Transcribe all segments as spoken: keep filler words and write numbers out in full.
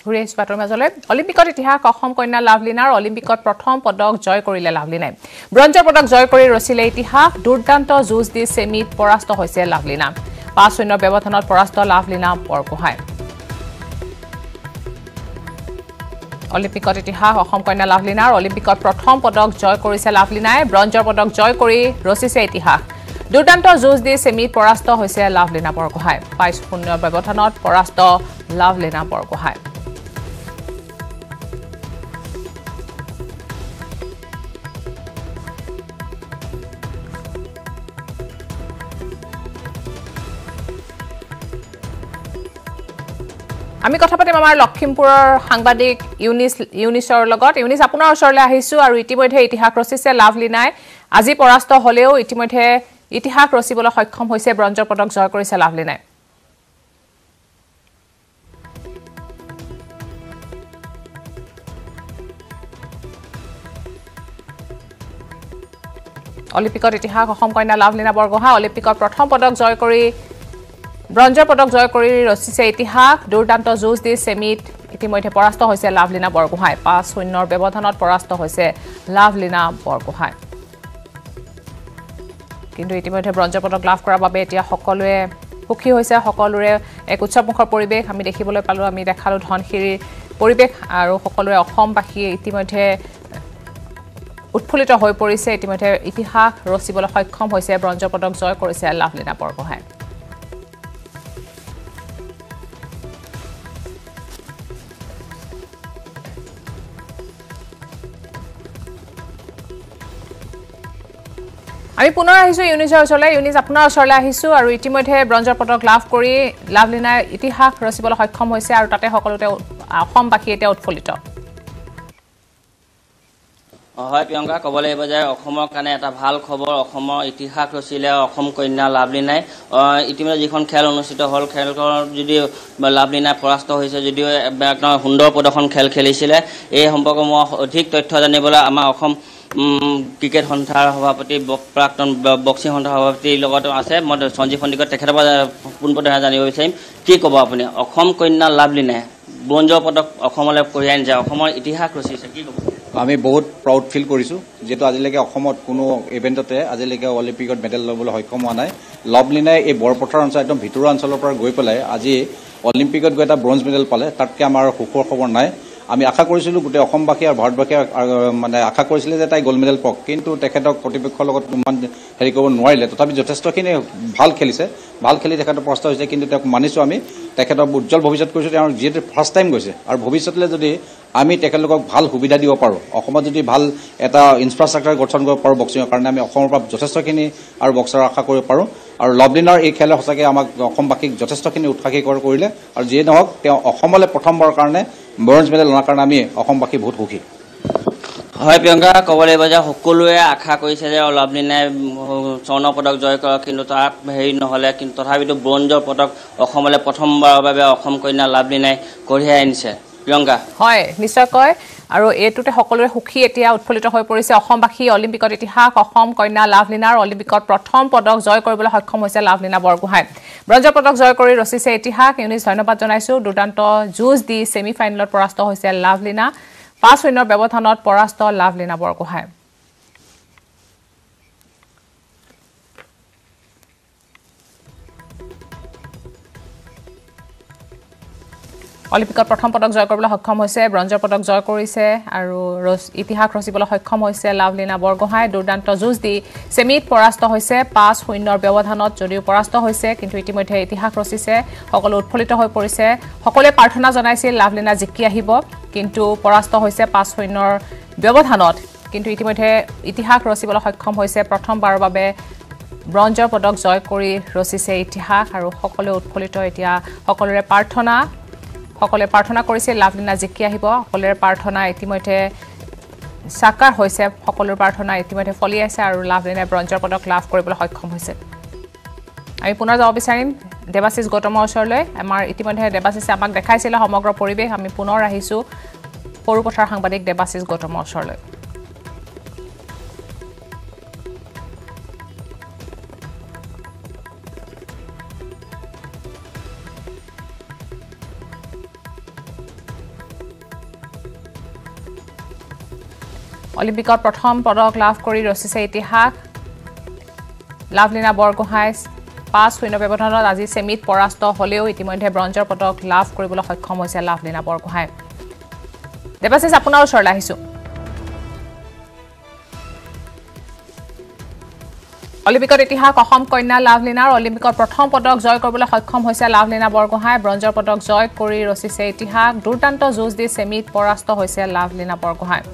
ঘূৰি আহিছোঁ বাটৰ মাজলৈ অলিম্পিকত ইতিহাস অসম কন্যা লাভলীনাৰ অলিম্পিকত প্ৰথম পদক জয় কৰিলে লাভলীনাই ব্ৰঞ্জৰ পদক জয় কৰি ৰচিলে ইতিহাস দুৰ্দান্ত যুঁজ দি ছেমিত পৰাস্ত হৈছে লাভলীনা পাঁচ শূন্য ব্যৱধানত পৰাস্ত লাভলীনা বৰগোহাঁই অলিম্পিকত ইতিহাস অসম কন্যা লাভলীনাৰ অলিম্পিকত প্ৰথম পদক জয় কৰিছে লাভলীনাই ব্ৰঞ্জৰ পদক জয় কৰি ৰচিছে ইতিহাস দুৰ্দান্ত যুঁজ দি ছেমিত পৰাস্ত হৈছে লাভলীনা বৰগোহাঁই পাঁচ শূন্য ব্যৱধানত পৰাস্ত লাভলীনা বৰগোহাঁই আমি কথা পাতিম আমাৰ লখিমপুৰৰ সাংবাদিক ইউনিছ ইউনিছৰ লগত ইউনিছ আপোনাৰ ওচৰলৈ আহিছোঁ আৰু ইতিমধ্যে ইতিহাস ৰচিছে লাভলীনাই আজি পৰাস্ত হলেও ইতিমধ্যে ইতিহাস ৰচিবলৈ সক্ষম হৈছে ব্ৰঞ্জৰ পদক জয় কৰিছে লাভলীনাই অলিম্পিকত ইতিহাস অসম কন্যা লাভলীনা বৰগোহাঁই অলিম্পিকত প্ৰথম পদক জয় কৰি ব্ৰঞ্জৰ পদক জয় কৰি ৰচিছে ইতিহাস দুৰ্দান্ত যুঁজ দি ছেমিত ইতিমধ্যে পৰাস্ত হৈছে লাভলীনা বৰগোহাঁই পাঁচ শূন্যৰ ব্যৱধানত পৰাস্ত হৈছে লাভলীনা বৰগোহাঁই কিন্তু ইতিমধ্যে ব্ৰঞ্জৰ পদক লাভ কৰাৰ বাবে এতিয়া সকলোৱে সুখী হৈছে সকলোৰে এক উৎসৱমুখৰ পৰিৱেশ আমি দেখিবলৈ পালোঁ আমি দেখালোঁ ধনশিৰিৰ পৰিৱেশ আৰু সকলোৰে অসমবাসী ইতিমধ্যে উৎফুল্লিত হৈ পৰিছে ইতিমধ্যে ইতিহাস ৰচিবলৈ সক্ষম হৈছে ব্ৰঞ্জৰ পদক জয় কৰিছে লাভলীনা বৰগোহাঁই আমি পুনৰ আহিছোঁ ইউনিছৰ ওচৰলৈ ইউনিছ আপোনাৰ ওচৰলৈ আহিছোঁ আৰু ইতিমধ্যে ব্ৰঞ্জৰ পদক লাভ কৰি লাভলীনাই ইতিহাস ৰচিবলৈ সক্ষম হৈছে আৰু তাতে সকলোতে অসমবাসী এতিয়া উৎফুল্লিত হয় প্ৰিয়ংকা ক'ব লাগিব যে অসমৰ কাৰণে এটা ভাল খবৰ অসমৰ ইতিহাস ৰচিলে অসম কন্যা লাভলীনাই ইতিমধ্যে যিখন খেল অনুষ্ঠিত হ'ল খেলখনত যদিও লাভলীনাই পৰাস্ত হৈছে যদিও একদম সুন্দৰ প্ৰদৰ্শন খেল খেলিছিলে এই সম্পৰ্কে মই অধিক তথ্য জানিবলৈ আমাৰ অসম ক্ৰিকেট সন্থাৰ সভাপতি প্ৰাক্তন বক্সিং সন্থাৰ সভাপতিৰ লগত আছে মই সঞ্জীৱ সন্দিকত তেখেতৰ পৰা পোনপটীয়াকৈ জানিব বিচাৰিম কি ক'ব আপুনি অসম কন্যা লাভলীনাই ব্ৰঞ্জৰ পদক অসমলৈ কঢ়িয়াই আনিছে অসমৰ ইতিহাস ৰচিছে কি ক'ব আমি বহুত প্ৰাউড ফিল কৰিছোঁ যেহেতু আজিলৈকে অসমত কোনো ইভেণ্টতে আজিলৈকে অলিম্পিকত মেডেল ল'বলৈ সক্ষম হোৱা নাই লাভলীনাই এই বৰপথাৰ অঞ্চল একদম ভিতৰুৱা অঞ্চলৰ পৰা গৈ পেলাই আজি অলিম্পিকত গৈ এটা ব্ৰঞ্জ মেডেল পালে তাতকৈ আমাৰ সুখৰ খবৰ নাই আমি আশা কৰিছিলোঁ গোটেই অসমবাসী আৰু ভাৰতবাসীয়ে মানে আশা কৰিছিলে যে তাই গ'ল্ড মেডেল পাওক কিন্তু তেখেতক কৰ্তৃপক্ষৰ লগত ইমান হেৰি কৰিব নোৱাৰিলে তথাপি যথেষ্টখিনি ভাল খেলিছে ভাল খেলি তেখেতৰ প্ৰস্তাৱ হৈছে কিন্তু তেওঁক মানিছোঁ আমি তেখেতৰ উজ্জ্বল ভৱিষ্যত কৰিছোঁ তেওঁ যিহেতু ফাৰ্ষ্ট টাইম গৈছে আৰু ভৱিষ্যতলৈ যদি আমি তেখেতলোকক ভাল সুবিধা দিব পাৰোঁ অসমত যদি ভাল এটা ইনফ্ৰাষ্ট্ৰাকচাৰ গঠন কৰিব পাৰোঁ বক্সিঙৰ কাৰণে আমি অসমৰ পৰা যথেষ্টখিনি আৰু বক্সাৰ আশা কৰিব পাৰোঁ আৰু লাভলীনাৰ এই খেলে সঁচাকৈ আমাক অসমবাসীক যথেষ্টখিনি উৎসাহিত কৰিলে আৰু যিয়ে নহওক তেওঁ অসমলৈ প্ৰথমবাৰৰ কাৰণে ব্ৰঞ্জ মেডেল অনাৰ কাৰণে আমি অসমবাসী বহুত সুখী হয় প্ৰিয়ংকা ক'ব লাগিব যে সকলোৱে আশা কৰিছে যে লাভলীনাই স্বৰ্ণ পদক জয় কৰক কিন্তু তাত হেৰি নহ'লে কিন্তু তথাপিতো ব্ৰঞ্জৰ পদক অসমলৈ প্ৰথমবাৰৰ বাবে অসম কন্যা লাভলীনাই কঢ়িয়াই আনিছে প্ৰিয়ংকা হয় নিশ্চয়কৈ আৰু এইটোতে সকলোৰে সুখী এতিয়া উৎফুল্লিত হৈ পৰিছে অসমবাসী অলিম্পিকত ইতিহাস অসম কন্যা লাভলীনাৰ অলিম্পিকত প্ৰথম পদক জয় কৰিবলৈ সক্ষম হৈছে লাভলীনা বৰগোহাঁই ব্ৰঞ্জৰ পদক জয় কৰি ৰচিছে ইতিহাস ইউনিছ ধন্যবাদ জনাইছোঁ দুৰ্দান্ত যুঁজ দি ছেমি ফাইনেলত পৰাস্ত হৈছে লাভলীনা পাঁচ শূন্যৰ ব্যৱধানত পৰাস্ত লাভলীনা বৰগোহাঁই অলিম্পিকত প্ৰথম পদক জয় কৰিবলৈ সক্ষম হৈছে ব্ৰঞ্জৰ পদক জয় কৰিছে আৰু ইতিহাস ৰচিবলৈ সক্ষম হৈছে লাভলীনা বৰগোহাঁই দুৰ্দান্ত যুঁজ দি ছেমিত পৰাস্ত হৈছে পাঁচ শূন্যৰ ব্যৱধানত যদিও পৰাস্ত হৈছে কিন্তু ইতিমধ্যে ইতিহাস ৰচিছে সকলো উৎফুল্লিত হৈ পৰিছে সকলোৱে প্ৰাৰ্থনা জনাইছিল লাভলীনা জিকি আহিব কিন্তু পৰাস্ত হৈছে পাঁচ শূন্যৰ ব্যৱধানত কিন্তু ইতিমধ্যে ইতিহাস ৰচিবলৈ সক্ষম হৈছে প্ৰথমবাৰৰ বাবে ব্ৰঞ্জৰ পদক জয় কৰি ৰচিছে ইতিহাস আৰু সকলোৱে উৎফুল্লিত এতিয়া সকলোৰে প্ৰাৰ্থনা সকলোৱে প্ৰাৰ্থনা কৰিছিল লাভলীনা জিকি আহিব সকলোৰে প্ৰাৰ্থনা ইতিমধ্যে সাকাৰ হৈছে সকলোৰ প্ৰাৰ্থনা ইতিমধ্যে ফলি আছে আৰু লাভলীনাই ব্ৰঞ্জৰ পদক লাভ কৰিবলৈ সক্ষম হৈছে আমি পুনৰ যাব বিচাৰিম দেৱাশিষ গৌতমৰ ওচৰলৈ আমাৰ ইতিমধ্যে দেৱাশিষে আমাক দেখাইছিল সমগ্ৰ পৰিৱেশ আমি পুনৰ আহিছোঁ সৰুপথাৰ সাংবাদিক দেৱাশিষ গৌতমৰ ওচৰলৈ অলিম্পিকত প্ৰথম পদক লাভ কৰি ৰচিছে ইতিহাস লাভলীনা বৰগোহাঁই পাঁচ শূন্য ব্যৱধানত আজি ছেমিত পৰাস্ত হ'লেও ইতিমধ্যে ব্ৰঞ্জৰ পদক লাভ কৰিবলৈ সক্ষম হৈছে লাভলীনা বৰগোহাঁই দেৱাশিষ আপোনাৰ ওচৰলৈ আহিছোঁ অলিম্পিকত ইতিহাস অসম কন্যা লাভলীনাৰ অলিম্পিকত প্ৰথম পদক জয় কৰিবলৈ সক্ষম হৈছে লাভলীনা বৰগোহাঁই ব্ৰঞ্জৰ পদক জয় কৰি ৰচিছে ইতিহাস দুৰ্দান্ত যুঁজ দি ছেমিত পৰাস্ত হৈছে লাভলীনা বৰগোহাঁই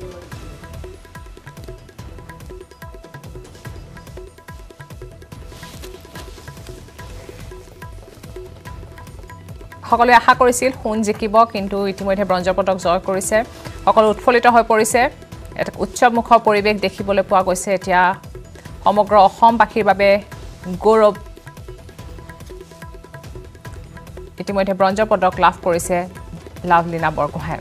সকলোৱে আশা কৰিছিল সোণ জিকিব কিন্তু ইতিমধ্যে ব্ৰঞ্জৰ পদক জয় কৰিছে সকলো উৎফুল্লিত হৈ পৰিছে এটা উৎসৱমুখৰ পৰিৱেশ দেখিবলৈ পোৱা গৈছে এতিয়া সমগ্ৰ অসমবাসীৰ বাবে গৌৰৱ ইতিমধ্যে ব্ৰঞ্জৰ পদক লাভ কৰিছে লাভলীনা বৰগোহাঁই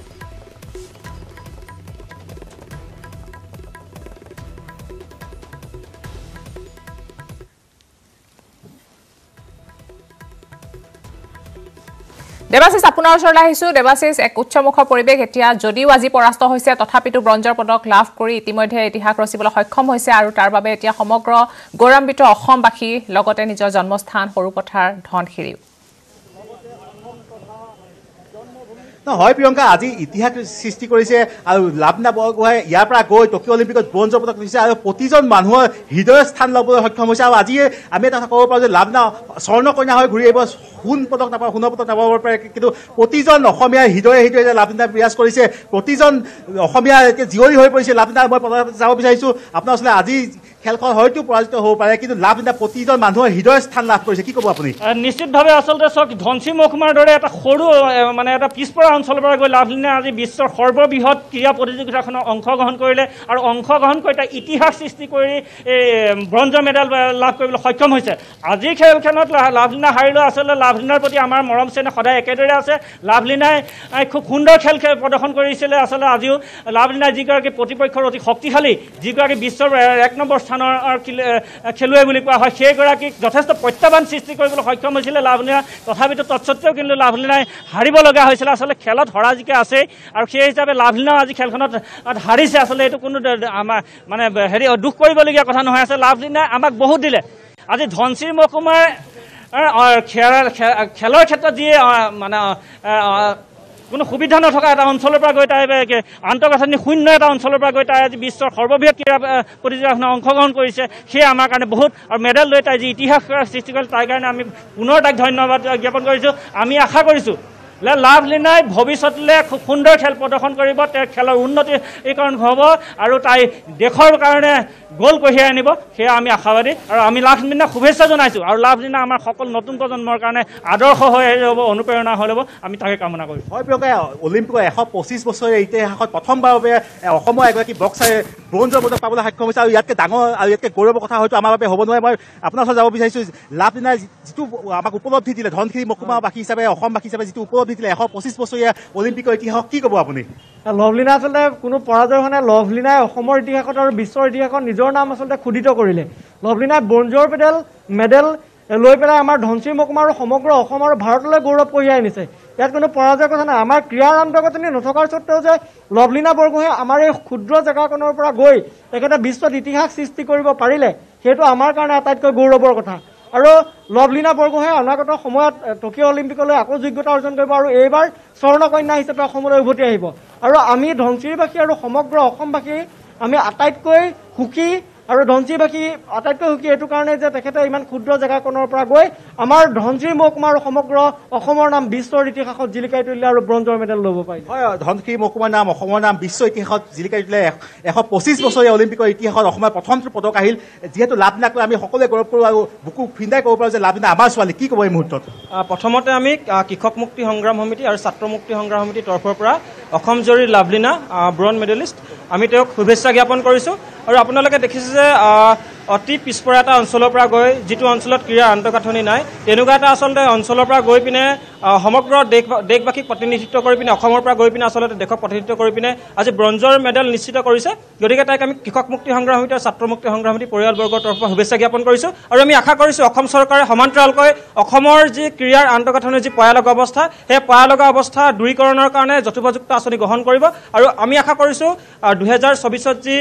দেৱাশিষ আপোনাৰ ওচৰলৈ আহিছোঁ দেৱাশিষ এক উচ্চমুখৰ পৰিৱেশ এতিয়া যদিও আজি পৰাস্ত হৈছে তথাপিতো ব্ৰঞ্জৰ পদক লাভ কৰি ইতিমধ্যে ইতিহাস ৰচিবলৈ সক্ষম হৈছে আৰু তাৰ বাবে এতিয়া সমগ্ৰ গৌৰৱান্বিত অসমবাসী লগতে নিজৰ জন্মস্থান সৰুপথাৰ ধনশিৰি হয় প্ৰিয়ংকা আজি ইতিহাস সৃষ্টি কৰিছে আৰু লাভলীনা বৰগোহাঁই ইয়াৰ পৰা গৈ টকিঅ' অলিম্পিকত ব্ৰঞ্জৰ পদক লৈছে আৰু প্ৰতিজন মানুহৰ হৃদয়ৰ স্থান ল'বলৈ সক্ষম হৈছে আৰু আজি আমি এটা কথা ক'ব পাৰোঁ যে লাভলীনা স্বৰ্ণ কন্যা হৈ ঘূৰি আহিব সোণ পদক নাপাব সোণৰ পদক নাপাব পাৰে কিন্তু প্ৰতিজন অসমীয়াৰ হৃদয়ে হৃদয়ে যে লাভলীনা বিৰাজ কৰিছে প্ৰতিজন অসমীয়া এতিয়া জীয়ৰী হৈ পৰিছে লাভলীনা মই যাব বিচাৰিছোঁ আপোনাৰ ওচৰলৈ আজি খেলখন হয়তো পৰাজিত হ'ব পাৰে কিন্তু লাভলীনা প্ৰতিজন মানুহৰ হৃদয়ৰ স্থান লাভ কৰিছে কি ক'ব আপুনি নিশ্চিতভাৱে আচলতে চাওক ধনশিৰি মহকুমাৰ দৰে এটা সৰু মানে এটা পিছপৰা অঞ্চলৰ পৰা গৈ লাভলীনাই আজি বিশ্বৰ সৰ্ববৃহৎ ক্ৰীড়া প্ৰতিযোগিতাখনত অংশগ্ৰহণ কৰিলে আৰু অংশগ্ৰহণ কৰি এটা ইতিহাস সৃষ্টি কৰি এই ব্ৰঞ্জৰ মেডেল লাভ কৰিবলৈ সক্ষম হৈছে আজিৰ খেলখনত লাভলীনা হাৰিলেও আচলতে লাভলীনাৰ প্ৰতি আমাৰ মৰম চেনেহ সদায় একেদৰে আছে লাভলীনাই খুব সুন্দৰ খেল প্ৰদৰ্শন কৰিছিলে আচলতে আজিও লাভলীনাই যিগৰাকী প্ৰতিপক্ষৰ অতি শক্তিশালী যিগৰাকী বিশ্বৰ এক নম্বৰ স্থানৰ খেলুৱৈ বুলি কোৱা হয় সেইগৰাকীক যথেষ্ট প্ৰত্যাহ্বান সৃষ্টি কৰিবলৈ সক্ষম হৈছিলে লাভলীনা তথাপিতো তৎসত্ত্বেও কিন্তু লাভলীনাই হাৰিব লগা হৈছিলে আচলতে খেলত হৰা জিকা আছে আৰু সেই হিচাপে লাভলীনাও আজি খেলখনত হাৰিছে আচলতে এইটো কোনো আমাৰ মানে হেৰি দুখ কৰিবলগীয়া কথা নহয় আছে লাভলীনাই আমাক বহুত দিলে আজি ধনশিৰি মহকুমাৰ খেলৰ ক্ষেত্ৰত যিয়ে মানে কোনো সুবিধা নথকা এটা অঞ্চলৰ পৰা গৈ তাই আন্তঃগাঁথনি শূন্য এটা অঞ্চলৰ পৰা গৈ তাই আজি বিশ্বৰ সৰ্ববৃহৎ ক্ৰীড়া প্ৰতিযোগিতাখনত অংশগ্ৰহণ কৰিছে সেয়ে আমাৰ কাৰণে বহুত আৰু মেডেল লৈ তাই যি ইতিহাস সৃষ্টি কৰিলে তাইৰ কাৰণে আমি পুনৰ তাইক ধন্যবাদ জ্ঞাপন কৰিছোঁ আমি আশা কৰিছোঁ লাভলীনাই ভৱিষ্যতলৈ খুব সুন্দৰ খেল প্ৰদৰ্শন কৰিব তেওঁৰ খেলৰ উন্নতিকৰণ হ'ব আৰু তাই দেশৰ কাৰণে গ'ল কঢ়িয়াই আনিব সেয়া আমি আশাবাদী আৰু আমি লাভলীনাক শুভেচ্ছা জনাইছোঁ আৰু লাভলীনা আমাৰ সকলো নতুন প্ৰজন্মৰ কাৰণে আদৰ্শ হৈ হ'ব অনুপ্ৰেৰণা হৈ ল'ব আমি তাকে কামনা কৰিছোঁ হয় প্ৰিয়ংকা অলিম্পিকৰ এশ পঁচিছ বছৰীয়া ইতিহাসত প্ৰথমবাৰৰ বাবে অসমৰ এগৰাকী বক্সাৰে ব্ৰঞ্জৰ পদক পাবলৈ সক্ষম হৈছে আৰু ইয়াতকৈ ডাঙৰ আৰু ইয়াতকৈ গৌৰৱৰ কথা হয়তো আমাৰ বাবে হ'ব নোৱাৰে মই আপোনাৰ ওচৰত যাব বিচাৰিছোঁ লাভলীনাই যিটো আমাক উপলব্ধি দিলে ধনশিৰি মহকুমাবাসী হিচাপে অসমবাসী হিচাপে যিটো উপলব্ধি দিলে এশ পঁচিছ বছৰীয়া অলিম্পিকৰ ইতিহাস কি ক'ব আপুনি লাভলীনা আচলতে কোনো পৰাজয় হোৱা নাই লাভলীনাই অসমৰ ইতিহাসত আৰু বিশ্বৰ ইতিহাসত নিজৰ নাম আচলতে খোদিত কৰিলে লাভলীনাই ব্ৰঞ্জৰ মেডেল মেডেল লৈ পেলাই আমাৰ ধনশিৰি মহকুমা আৰু সমগ্ৰ অসম আৰু ভাৰতলৈ গৌৰৱ কঢ়িয়াই আনিছে ইয়াত কোনো পৰাজয়ৰ কথা নাই আমাৰ ক্ৰীড়াৰ আন্তঃগাঁথনি নথকাৰ স্বত্তেও যে লাভলীনা বৰগোহাঁই আমাৰ এই ক্ষুদ্ৰ জেগাকণৰ পৰা গৈ তেখেতে বিশ্বত ইতিহাস সৃষ্টি কৰিব পাৰিলে সেইটো আমাৰ কাৰণে আটাইতকৈ গৌৰৱৰ কথা আৰু লাভলীনা বৰগোহাঁই অনাগত সময়ত টকিঅ' অলিম্পিকলৈ আকৌ যোগ্যতা অৰ্জন কৰিব আৰু এইবাৰ স্বৰ্ণ কন্যা হিচাপে অসমলৈ উভতি আহিব আৰু আমি ধনশিৰিবাসী আৰু সমগ্ৰ অসমবাসী আমি আটাইতকৈ সুখী আৰু ধনশিৰিবাসী আটাইতকৈ সুখী এইটো কাৰণে যে তেখেতে ইমান ক্ষুদ্ৰ জেগাকণৰ পৰা গৈ আমাৰ ধনশিৰি মহকুমা আৰু সমগ্ৰ অসমৰ নাম বিশ্বৰ ইতিহাসত জিলিকাই তুলিলে আৰু ব্ৰঞ্জৰ মেডেল ল'ব পাৰিলে হয় ধনশিৰি মহকুমাৰ নাম অসমৰ নাম বিশ্ব ইতিহাসত জিলিকাই তুলিলে এশ পঁচিছ বছৰীয়া অলিম্পিকৰ ইতিহাসত অসমৰ প্ৰথমটো পদক আহিল যিহেতু লাভলীনাক লৈ আমি সকলোৱে গৌৰৱ কৰোঁ আৰু বুকু ফিন্দাই ক'ব পাৰোঁ যে লাভলীনা আমাৰ ছোৱালী কি ক'ব এই মুহূৰ্তত প্ৰথমতে আমি কৃষক মুক্তি সংগ্ৰাম সমিতি আৰু ছাত্ৰ মুক্তি সংগ্ৰাম সমিতিৰ তৰফৰ পৰা অসম জুৰিৰ লাভলীনা ব্ৰঞ্জ মেডেলিষ্ট আমি তেওঁক শুভেচ্ছা জ্ঞাপন কৰিছোঁ আৰু আপোনালোকে দেখিছে যে অতি পিছপৰা এটা অঞ্চলৰ পৰা গৈ যিটো অঞ্চলত ক্ৰীড়াৰ আন্তঃগাঁথনি নাই তেনেকুৱা এটা আচলতে অঞ্চলৰ পৰা গৈ পিনে সমগ্ৰ দেশ দেশবাসীক প্ৰতিনিধিত্ব কৰি পিনে অসমৰ পৰা গৈ পিনে আচলতে দেশক প্ৰতিনিধিত্ব কৰি পিনে আজি ব্ৰঞ্জৰ মেডেল নিশ্চিত কৰিছে গতিকে তাইক আমি কৃষক মুক্তি সংগ্ৰাম সমিতি আৰু ছাত্ৰ মুক্তি সংগ্ৰাম সমিতি পৰিয়ালবৰ্গৰ তৰফৰ পৰা শুভেচ্ছা জ্ঞাপন কৰিছোঁ আৰু আমি আশা কৰিছোঁ অসম চৰকাৰে সমান্তৰালকৈ অসমৰ যি ক্ৰীড়াৰ আন্তঃগাঁথনিৰ যি পয়ালগা অৱস্থা সেই পয়ালগা অৱস্থা দূৰীকৰণৰ কাৰণে যথোপযুক্ত আঁচনি গ্ৰহণ কৰিব আৰু আমি আশা কৰিছোঁ দুহেজাৰ চৌবিছত যি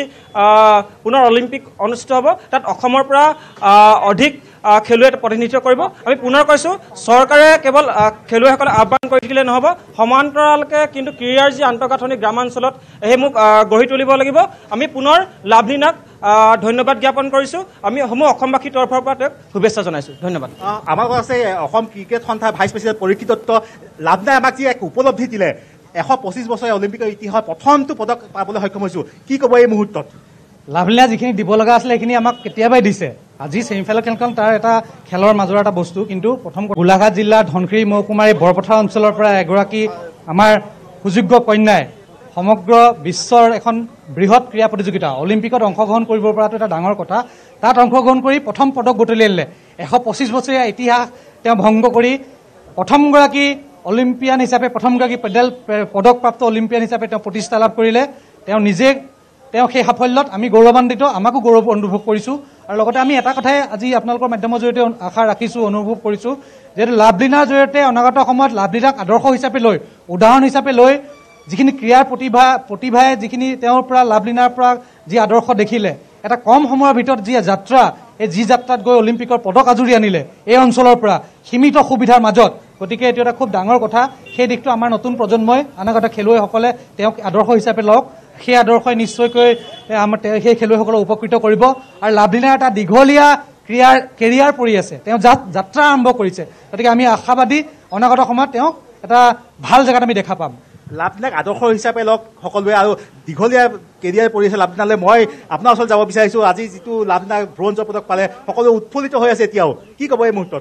পুনৰ অলিম্পিক অনুষ্ঠিত হ'ব তাত অসমৰ পৰা অধিক খেলুৱৈ প্ৰতিনিধিত্ব কৰিব আমি পুনৰ কৈছোঁ চৰকাৰে কেৱল খেলুৱৈসকলক আহ্বান কৰি থাকিলে নহ'ব সমান্তৰালকৈ কিন্তু ক্ৰীড়াৰ যি আন্তঃগাঁথনি গ্ৰামাঞ্চলত সেই মোক গঢ়ি তুলিব লাগিব আমি পুনৰ লাভলীনাক ধন্যবাদ জ্ঞাপন কৰিছোঁ আমি সমূহ অসমবাসীৰ তৰফৰ পৰা তেওঁক শুভেচ্ছা জনাইছোঁ ধন্যবাদ আমাৰ লগত আছে অসম ক্ৰিকেট সন্থাৰ ভাইচ প্ৰেচিডেণ্ট পৰীক্ষিত দত্ত লাভলীনাই আমাক যি এক উপলব্ধি দিলে এশ পঁচিছ বছৰীয়া অলিম্পিকৰ ইতিহাসত প্ৰথমটো পদক পাবলৈ সক্ষম হৈছোঁ কি ক'ব এই মুহূৰ্তত লাভলীনা যিখিনি দিব লগা আছিলে সেইখিনি আমাক কেতিয়াবাই দিছে আজি ছেমিফাইনেল খেলখন তাৰ এটা খেলৰ মাজৰ এটা বস্তু কিন্তু প্ৰথম গোলাঘাট জিলাৰ ধনশিৰি মহকুমাৰ এই বৰপথাৰ অঞ্চলৰ পৰা এগৰাকী আমাৰ সুযোগ্য কন্যাই সমগ্ৰ বিশ্বৰ এখন বৃহৎ ক্ৰীড়া প্ৰতিযোগিতা অলিম্পিকত অংশগ্ৰহণ কৰিব পৰাটো এটা ডাঙৰ কথা তাত অংশগ্ৰহণ কৰি প্ৰথম পদক বুটলি আনিলে এশ পঁচিছ বছৰীয়া ইতিহাস তেওঁ ভংগ কৰি প্ৰথমগৰাকী অলিম্পিয়ান হিচাপে প্ৰথমগৰাকী পেডেল পদকপ্ৰাপ্ত অলিম্পিয়ান হিচাপে তেওঁ প্ৰতিষ্ঠা লাভ কৰিলে তেওঁ নিজে তেওঁ সেই সাফল্যত আমি গৌৰৱান্বিত আমাকো গৌৰৱ অনুভৱ কৰিছোঁ আৰু লগতে আমি এটা কথাই আজি আপোনালোকৰ মাধ্যমৰ জৰিয়তে আশা ৰাখিছোঁ অনুভৱ কৰিছোঁ যিহেতু লাভলীনাৰ জৰিয়তে অনাগত সময়ত লাভলীনাক আদৰ্শ হিচাপে লৈ উদাহৰণ হিচাপে লৈ যিখিনি ক্ৰীড়াৰ প্ৰতিভা প্ৰতিভাই যিখিনি তেওঁৰ পৰা লাভলীনাৰ পৰা যি আদৰ্শ দেখিলে এটা কম সময়ৰ ভিতৰত যি যাত্ৰা এই যি যাত্ৰাত গৈ অলিম্পিকৰ পদক আজুৰি আনিলে এই অঞ্চলৰ পৰা সীমিত সুবিধাৰ মাজত গতিকে এইটো এটা খুব ডাঙৰ কথা সেই দিশটো আমাৰ নতুন প্ৰজন্মই অনাগত খেলুৱৈসকলে তেওঁক আদৰ্শ হিচাপে লওক সেই আদৰ্শই নিশ্চয়কৈ আমাৰ সেই খেলুৱৈসকলক উপকৃত কৰিব আৰু লাভলীনাৰ এটা দীঘলীয়া ক্ৰীড়াৰ কেৰিয়াৰ পৰি আছে তেওঁ যাত্ৰা আৰম্ভ কৰিছে গতিকে আমি আশাবাদী অনাগত সময়ত তেওঁক এটা ভাল জেগাত আমি দেখা পাম লাভলীনাক আদৰ্শ হিচাপে লওক সকলোৱে আৰু দীঘলীয়া কেৰিয়াৰ পৰি আছে লাভলীনালৈ মই আপোনাৰ ওচৰত যাব বিচাৰিছোঁ আজি যিটো লাভলীনা ব্ৰঞ্জৰ পদক পালে সকলো উৎফুল্লিত হৈ আছে এতিয়াও কি ক'ব এই মুহূৰ্তত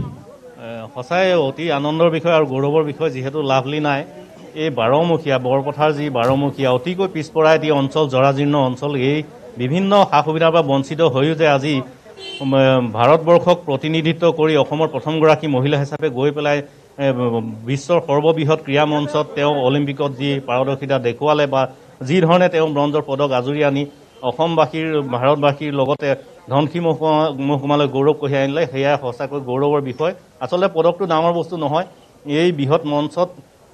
সঁচাই অতি আনন্দৰ বিষয় আৰু গৌৰৱৰ বিষয় যিহেতু লাভলীনাই এই বাৰমুখীয়া বৰপথাৰ যি বাৰমুখীয়া অতিকৈ পিছপৰা এটি অঞ্চল জৰাজীৰ্ণ অঞ্চল এই বিভিন্ন সা সুবিধাৰ পৰা বঞ্চিত হৈও যে আজি ভাৰতবৰ্ষক প্ৰতিনিধিত্ব কৰি অসমৰ প্ৰথমগৰাকী মহিলা হিচাপে গৈ পেলাই বিশ্বৰ সৰ্ববৃহৎ ক্ৰীড়া মঞ্চত তেওঁ অলিম্পিকত যি পাৰদৰ্শিতা দেখুৱালে বা যি ধৰণে তেওঁ ব্ৰঞ্জৰ পদক আজুৰি আনি অসমবাসীৰ ভাৰতবাসীৰ লগতে ধনশিৰি মহকুমালৈ গৌৰৱ কঢ়িয়াই আনিলে সেয়া সঁচাকৈ গৌৰৱৰ বিষয় আচলতে পদকটো ডাঙৰ বস্তু নহয় এই বৃহৎ মঞ্চত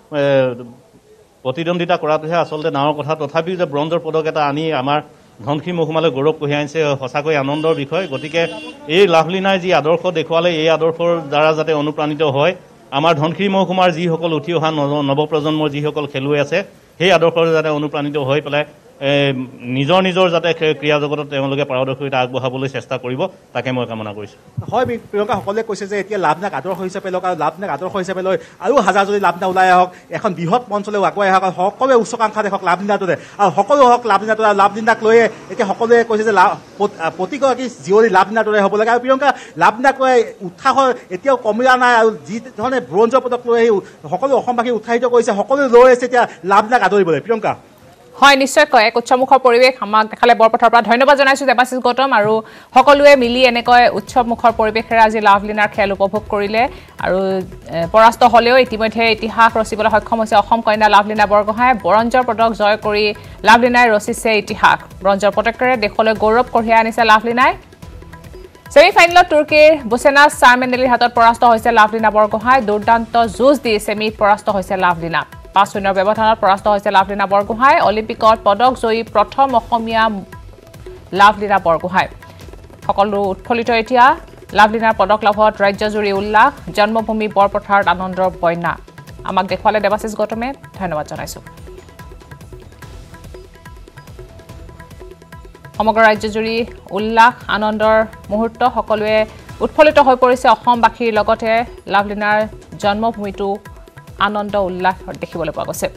প্ৰতিদ্বন্দ্বিতা কৰাটোহে আচলতে ডাঙৰ কথা তথাপিও যে ব্ৰঞ্জৰ পদক এটা আনি আমাৰ ধনশিৰি মহকুমালৈ গৌৰৱ কঢ়িয়াই আনিছে সঁচাকৈ আনন্দৰ বিষয় গতিকে এই লাভলীনাই যি আদৰ্শ দেখুৱালে এই আদৰ্শৰ দ্বাৰা যাতে অনুপ্ৰাণিত হয় আমাৰ ধনশিৰি মহকুমাৰ যিসকল উঠি অহা নৱপ্ৰজন্মৰ যিসকল খেলুৱৈ আছে সেই আদৰ্শৰ যাতে অনুপ্ৰাণিত হৈ পেলাই নিজৰ নিজৰ যাতে ক্ৰীড়া জগতত তেওঁলোকে পাৰদৰ্শিতা আগবঢ়াবলৈ চেষ্টা কৰিব তাকে মই কামনা কৰিছোঁ হয় প্ৰিয়ংকা সকলোৱে কৈছে যে এতিয়া লাভলীনাক আদৰ্শ হিচাপে লওক আৰু লাভলীনাক আদৰ্শ হিচাপে লৈ আৰু হাজাৰ যদি লাভলীনা ওলাই আহক এখন বৃহৎ মঞ্চলৈ আগুৱাই আহক সকলোৱে উচ্চাকাংক্ষা দেখক লাভলীনাটোতে আৰু সকলো হওক লাভলীনাটোতে আৰু লাভলীনাক লৈয়ে এতিয়া সকলোৱে কৈছে যে প্ৰতিগৰাকী জীয়ৰী লাভলীনাটোৰে হ'ব লাগে আৰু প্ৰিয়ংকা লাভলীনাক লৈ উৎসাহৰ এতিয়াও কমিয়া নাই আৰু যি ধৰণে ব্ৰঞ্জৰ পদক লৈ আহি সকলো অসমবাসী উৎসাহিত কৰিছে সকলোৱে লৈ আছে এতিয়া লাভলীনাক আদৰিবলৈ প্ৰিয়ংকা হয় নিশ্চয়কৈ এক উৎসৱমুখৰ পৰিৱেশ আমাক দেখালে বৰপথাৰৰ পৰা ধন্যবাদ জনাইছোঁ দেৱাশিষ গৌতম আৰু সকলোৱে মিলি এনেকৈ উৎসৱমুখৰ পৰিৱেশেৰে আজি লাভলীনাৰ খেল উপভোগ কৰিলে আৰু পৰাস্ত হ'লেও ইতিমধ্যে ইতিহাস ৰচিবলৈ সক্ষম হৈছে অসম কন্যা লাভলীনা বৰগোহাঁই ব্ৰঞ্জৰ পদক জয় কৰি লাভলীনাই ৰচিছে ইতিহাস ব্ৰঞ্জৰ পদকেৰে দেশলৈ গৌৰৱ কঢ়িয়াই আনিছে লাভলীনাই ছেমিফাইনেলত তুৰ্কীৰ বুছেনাছ চাৰমেণ্ডেলিৰ হাতত পৰাস্ত হৈছে লাভলীনা বৰগোহাঁই দুৰ্দান্ত যুঁজ দি ছেমিত পৰাস্ত হৈছে লাভলীনা পাঁচ শূন্যৰ ব্যৱধানত পৰাস্ত হৈছে লাভলীনা বৰগোহাঁই অলিম্পিকত পদক জয়ী প্ৰথম অসমীয়া লাভলীনা বৰগোহাঁই সকলো উৎফুল্লিত এতিয়া লাভলীনাৰ পদক লাভত ৰাজ্যজুৰি উল্লাস জন্মভূমি বৰপথাৰত আনন্দৰ বন্যা আমাক দেখুৱালে দেৱাশিষ গৌতমে ধন্যবাদ জনাইছোঁ সমগ্ৰ ৰাজ্যজুৰি উল্লাস আনন্দৰ মুহূৰ্ত সকলোৱে উৎফুল্লিত হৈ পৰিছে অসমবাসীৰ লগতে লাভলীনাৰ জন্মভূমিটো আনন্দ উল্লাস দেখিবলৈ পোৱা গৈছে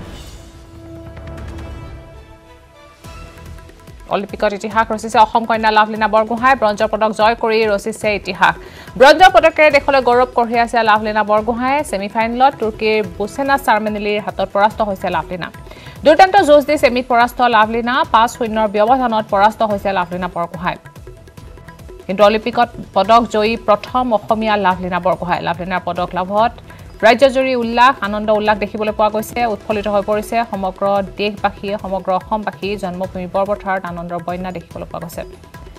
অলিম্পিকত ইতিহাস ৰচিছে অসম কন্যা লাভলীনা বৰগোহাঁই ব্ৰঞ্জৰ পদক জয় কৰি ৰচিছে ইতিহাস ব্ৰঞ্জৰ পদকেৰে দেশলৈ গৌৰৱ কঢ়িয়াইছে লাভলীনা বৰগোহাঁই ছেমিফাইনেলত তুৰ্কীৰ বুছেনাছ চাৰমেণ্ডেলিৰ হাতত পৰাস্ত হৈছে লাভলীনা দুৰ্দান্ত যুঁজ দি ছেমিত পৰাস্ত লাভলীনা পাঁচ শূন্যৰ ব্যৱধানত পৰাস্ত হৈছে লাভলীনা বৰগোহাঁই কিন্তু অলিম্পিকত পদক জয়ী প্ৰথম অসমীয়া লাভলীনা বৰগোহাঁই লাভলীনাৰ পদক লাভত ৰাজ্যজুৰি উল্লাস আনন্দ উল্লাস দেখিবলৈ পোৱা গৈছে উৎফুল্লিত হৈ পৰিছে সমগ্ৰ দেশবাসী সমগ্ৰ অসমবাসী জন্মভূমি বৰপথাৰত আনন্দৰ বন্যা দেখিবলৈ পোৱা গৈছে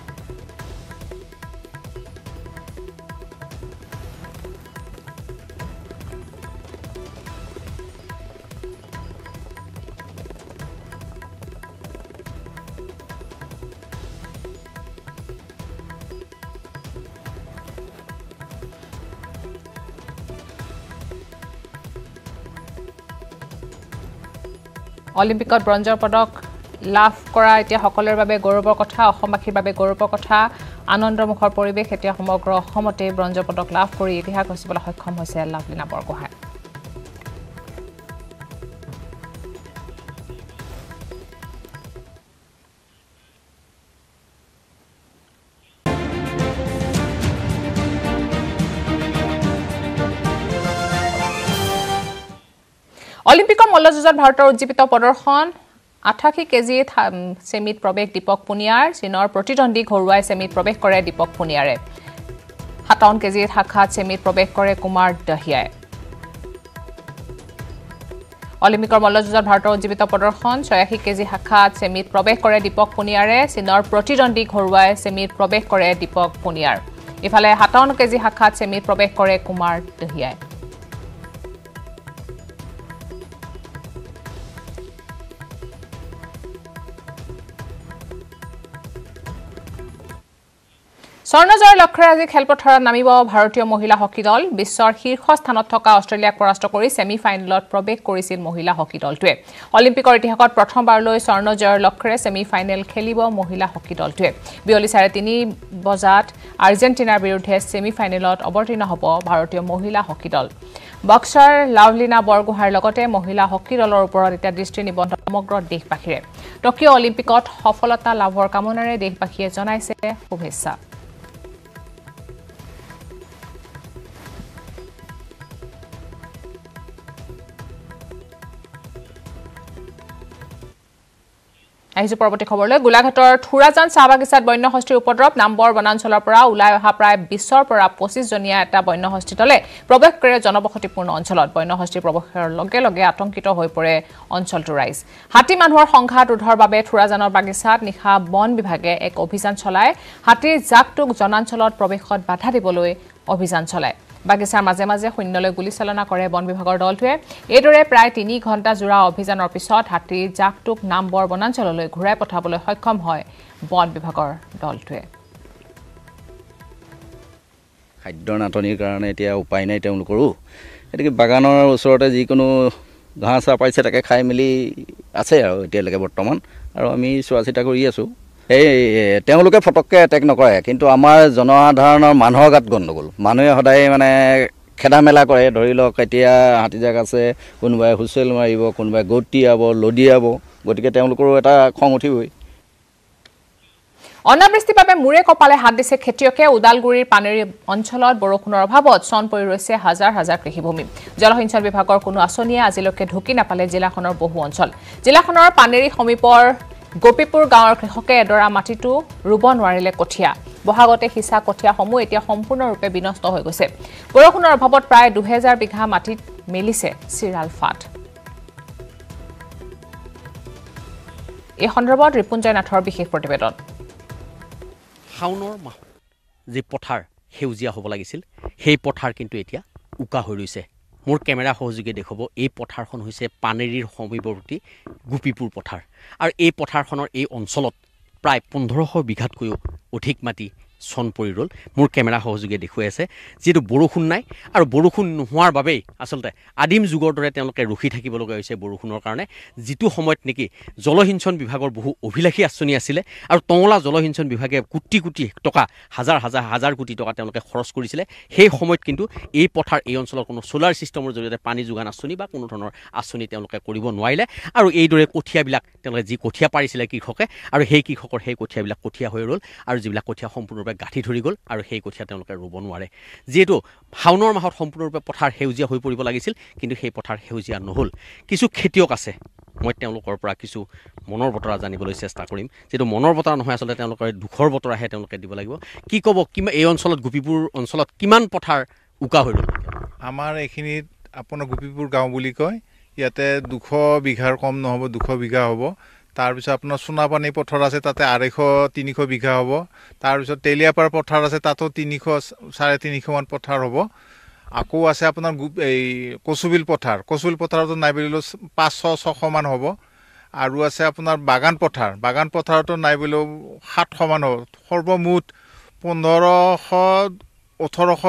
অলিম্পিকত ব্ৰঞ্জৰ পদক লাভ কৰা এতিয়া সকলোৰে বাবে গৌৰৱৰ কথা অসমবাসীৰ বাবে গৌৰৱৰ কথা আনন্দমুখৰ পৰিৱেশ এতিয়া সমগ্ৰ অসমতে ব্ৰঞ্জৰ পদক লাভ কৰি ইতিহাস ৰচিবলৈ সক্ষম হৈছে লাভলীনা বৰগোহাঁই অলিম্পিকৰ মল্লযুঁজত ভাৰতৰ উজ্জীৱিত প্ৰদৰ্শন আঠাশী কেজি ছেমিত প্ৰৱেশ দীপক পুনিয়াৰ চীনৰ প্ৰতিদ্বন্দ্বী ঘৰুৱাই ছেমিত প্ৰৱেশ কৰে দীপক পুনিয়াৰে সাতাৱন্ন কেজি শাখাত ছেমিত প্ৰৱেশ কৰে কুমাৰ দহিয়াই অলিম্পিকৰ মল্লযুঁজত ভাৰতৰ উজ্জীৱিত প্ৰদৰ্শন ছয়াশী কেজি শাখাত ছেমিত প্ৰৱেশ কৰে দীপক পুনিয়াৰে চীনৰ প্ৰতিদ্বন্দ্বী ঘৰুৱাই ছেমিত প্ৰৱেশ কৰে দীপক পুনিয়াৰ ইফালে সাতাৱন্ন কেজি শাখাত ছেমিত প্ৰৱেশ কৰে কুমাৰ দহিয়াই স্বৰ্ণজয়ৰ লক্ষ্যৰে আজি খেলপথাৰত নামিব ভাৰতীয় মহিলা হকী দল বিশ্বৰ শীৰ্ষ স্থানত থকা অষ্ট্ৰেলিয়াক পৰাস্ত কৰি ছেমি ফাইনেলত প্ৰৱেশ কৰিছিল মহিলা হকী দলটোৱে অলিম্পিকৰ ইতিহাসত প্ৰথমবাৰলৈ স্বৰ্ণজয়ৰ লক্ষ্যৰে ছেমি ফাইনেল খেলিব মহিলা হকী দলটোৱে বিয়লি চাৰে তিনি বজাত আৰ্জেণ্টিনাৰ বিৰুদ্ধে ছেমি ফাইনেলত অৱতীৰ্ণ হ'ব ভাৰতীয় মহিলা হকী দল বক্সাৰ লাভলীনা বৰগোহাঁইৰ লগতে মহিলা হকী দলৰ ওপৰত এতিয়া দৃষ্টি নিবদ্ধ সমগ্ৰ দেশবাসীৰে টকিঅ' অলিম্পিকত সফলতা লাভৰ কামনাৰে দেশবাসীয়ে জনাইছে শুভেচ্ছা আহিছো পৰৱৰ্তী খবৰলৈ গোলাঘাটৰ থুৰাজান চাহ বাগিচাত বন্যহস্তীৰ উপদ্ৰৱ নাম্বৰ বনাঞ্চলৰ পৰা ওলাই অহা প্ৰায় বিশৰ পৰা পঁচিছ জনীয়া এটা বন্যহস্তী দলে প্ৰৱেশ কৰে জনবসতিপূৰ্ণ অঞ্চলত বন্যহস্তীৰ প্ৰৱেশৰ লগে লগে আতংকিত হৈ পৰে অঞ্চলটোৰ ৰাইজ হাতী মানুহৰ সংঘাত ৰোধৰ বাবে থুৰাজানৰ বাগিচাত নিশা বন বিভাগে এক অভিযান চলায় হাতীৰ জাকটোক জনাঞ্চলত প্ৰৱেশত বাধা দিবলৈ অভিযান চলায় বাগিচাৰ মাজে মাজে শূন্যলৈ গুলীচালনা কৰে বন বিভাগৰ দলটোৱে এইদৰে প্ৰায় তিনি ঘণ্টা জোৰা অভিযানৰ পিছত হাতীৰ জাকটোক নাম্বৰ বনাঞ্চললৈ ঘূৰাই পঠাবলৈ সক্ষম হয় বন বিভাগৰ দলটোৱে খাদ্যৰ নাটনিৰ কাৰণে এতিয়া উপায় নাই তেওঁলোকৰো এতিকে বাগানৰ ওচৰতে যিকোনো ঘাঁহ চাহ পাইছে তাকে খাই মেলি আছে আৰু এতিয়ালৈকে বৰ্তমান আৰু আমি চোৱা চিতা কৰি আছোঁ এই তেওঁলোকে ফটককৈ এটেক নকৰে কিন্তু আমাৰ জনসাধাৰণৰ মানুহৰ গাত গণ্ডগোল মানুহে সদায় মানে খেদা মেলা কৰে ধৰি লওক এতিয়া হাতীজাক আছে কোনোবাই হুচেল মাৰিব কোনোবাই গতিয়াব লদিয়াব গতিকে তেওঁলোকৰো এটা খং উঠিবই অনাবৃষ্টিৰ বাবে মূৰে কপালে হাত দিছে খেতিয়কে উদালগুৰিৰ পানেৰী অঞ্চলত বৰষুণৰ অভাৱত চন পৰি ৰৈছে হাজাৰ হাজাৰ কৃষিভূমি জলসিঞ্চন বিভাগৰ কোনো আঁচনিয়ে আজিলৈকে ঢুকি নাপালে জিলাখনৰ বহু অঞ্চল জিলাখনৰ পানেৰী সমীপৰ গোপীপুৰ গাঁৱৰ কৃষকে এডৰা মাটিটো ৰুব নোৱাৰিলে কঠীয়া বহাগতে হিচা কঠীয়াসমূহ এতিয়া সম্পূৰ্ণৰূপে বিনষ্ট হৈ গৈছে বৰষুণৰ অভাৱত প্ৰায় দুহেজাৰ বিঘা মাটিত মেলিছে চিৰাল ফাট এই সন্দৰ্ভত ৰিপুঞ্জয় নাথৰ বিশেষ প্ৰতিবেদন শাওনৰ মাহ যে পথাৰ সেউজীয়া হ'ব লাগিছিল সেই পথাৰ কিন্তু এতিয়া উকা হৈ ৰৈছে মোৰ কেমেৰা সহযোগে দেখুৱাব এই পথাৰখন হৈছে পানেৰীৰ সমীপৱৰ্তী গোপীপুৰ পথাৰ আৰু এই পথাৰখনৰ এই অঞ্চলত প্ৰায় পোন্ধৰশ বিঘাতকৈও অধিক মাটি চন পৰি ৰ'ল মোৰ কেমেৰা সহযোগে দেখুৱাই আছে যিহেতু বৰষুণ নাই আৰু বৰষুণ নোহোৱাৰ বাবেই আচলতে আদিম যুগৰ দৰে তেওঁলোকে ৰখি থাকিব লগা হৈছে বৰষুণৰ কাৰণে যিটো সময়ত নেকি জলসিঞ্চন বিভাগৰ বহু অভিলাষী আঁচনি আছিলে আৰু টঙলা জলসিঞ্চন বিভাগে কোটি কোটি টকা হাজাৰ হাজাৰ হাজাৰ কোটি টকা তেওঁলোকে খৰচ কৰিছিলে সেই সময়ত কিন্তু এই পথাৰ এই অঞ্চলৰ কোনো ছ'লাৰ ছিষ্টেমৰ জৰিয়তে পানী যোগান আঁচনি বা কোনো ধৰণৰ আঁচনি তেওঁলোকে কৰিব নোৱাৰিলে আৰু এইদৰে কঠীয়াবিলাক তেওঁলোকে যি কঠীয়া পাৰিছিলে কৃষকে আৰু সেই কৃষকৰ সেই কঠীয়াবিলাক কঠীয়া হৈ ৰ'ল আৰু যিবিলাক কঠীয়া সম্পূৰ্ণ গাঁঠি ধৰি গ'ল আৰু সেই কঠীয়া তেওঁলোকে ৰুব নোৱাৰে যিহেতু শাওনৰ মাহত সম্পূৰ্ণৰূপে পথাৰ সেউজীয়া হৈ পৰিব লাগিছিল কিন্তু সেই পথাৰ সেউজীয়া নহ'ল কিছু খেতিয়ক আছে মই সময়ত তেওঁলোকৰ পৰা কিছু মনৰ বতৰা জানিবলৈ চেষ্টা কৰিম যিটো মনৰ বতৰা নহয় আচলতে তেওঁলোকৰ দুখৰ বতৰাহে তেওঁলোকে দিব লাগিব কি ক'ব কিমান এই অঞ্চলত গোপীপুৰ অঞ্চলত কিমান পথাৰ উকা হৈ ৰ'ল আমাৰ এইখিনিত আপোনাৰ গোপীপুৰ গাঁও বুলি কয় ইয়াতে দুশ বিঘাৰ কম নহ'ব দুশ বিঘা হ'ব তাৰপিছত আপোনাৰ সোণাপানী পথাৰ আছে তাতে আঢ়ৈশ তিনিশ বিঘা হ'ব তাৰপিছত তেলিয়াপাৰ পথাৰ আছে তাতো তিনিশ চাৰে তিনিশমান পথাৰ হ'ব আকৌ আছে আপোনাৰ এই কচুবিল পথাৰ কচুবিল পথাৰতো নাই বুলিলেও পাঁচশ ছশমান হ'ব আৰু আছে আপোনাৰ বাগান পথাৰ বাগান পথাৰতো নাই বুলিলেও সাতশমান হ'ব সৰ্বমুঠ পোন্ধৰশ ওঠৰশ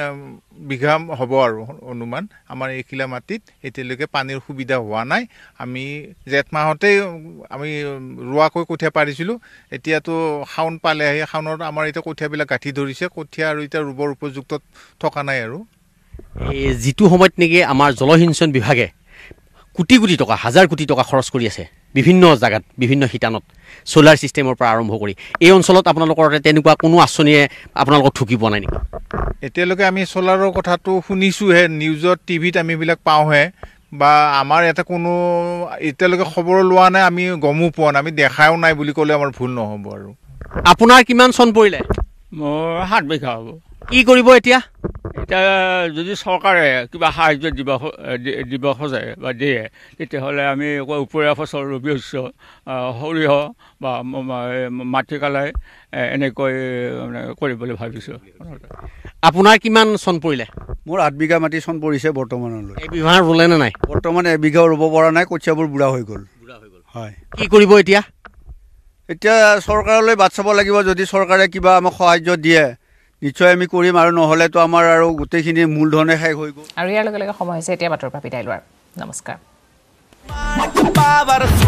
বিঘা হ'ব আৰু অনুমান আমাৰ এইখিলা মাটিত এতিয়ালৈকে পানীৰ সুবিধা হোৱা নাই আমি জেঠ মাহতেই আমি ৰোৱাকৈ কঠীয়া পাৰিছিলোঁ এতিয়াতো শাওন পালে আহি শাওনত আমাৰ এতিয়া কঠীয়াবিলাক গাঁঠি ধৰিছে কঠীয়া আৰু এতিয়া ৰুবৰ উপযুক্ত থকা নাই আৰু এই যিটো সময়ত নেকি আমাৰ জলসিঞ্চন বিভাগে কোটি কোটি টকা হাজাৰ কোটি টকা খৰচ কৰি আছে বিভিন্ন জাগাত বিভিন্ন শিতানত সোলাৰ সিস্টেমৰ পৰা আৰম্ভ কৰি এই অঞ্চলত আপোনালোকৰ তেনেকুৱা কোনো আঁচনিয়ে আপোনালোকক ঠুকি পোৱা নাই নেকি এতিয়ালৈকে আমি সোলাৰৰ কথাটো শুনিছোঁহে নিউজত টিভিত আমি এইবিলাক পাওঁহে বা আমাৰ ইয়াতে কোনো এতিয়ালৈকে খবৰ লোৱা নাই আমি গমো পোৱা নাই আমি দেখাও নাই বুলি ক'লে আমাৰ ভুল নহ'ব আৰু আপোনাৰ কিমান চন পৰিলে মোৰ সাত বিঘা হ'ব কি কৰিব এতিয়া এতিয়া যদি চৰকাৰে কিবা সাহায্য দিব দিব খোজে বা দিয়ে তেতিয়াহ'লে আমি ওপৰীয়া ফচল ৰবি শস্য সৰিয়হ বা মাটি কালাই এনেকৈ মানে কৰিবলৈ ভাবিছোঁ আপোনাৰ কিমান চন পৰিলে মোৰ আঠ বিঘা মাটি চন পৰিছে বৰ্তমানলৈ এবিঘা ৰুলে নে নাই বৰ্তমান এবিঘাও ৰুব পৰা নাই কঠীয়াবোৰ বুঢ়া হৈ গ'ল হয় কি কৰিব এতিয়া এতিয়া চৰকাৰলৈ বাট চাব লাগিব যদি চৰকাৰে কিবা আমাক সাহায্য দিয়ে নিশ্চয় আমি কৰিম আৰু নহ'লেতো আমাৰ আৰু গোটেইখিনি মূলধনে শেষ হৈ গ'ল আৰু ইয়াৰ লগে লগে সময় হৈছে এতিয়া বাতৰি পৰা বিদায় লোৱাৰ নমস্কাৰ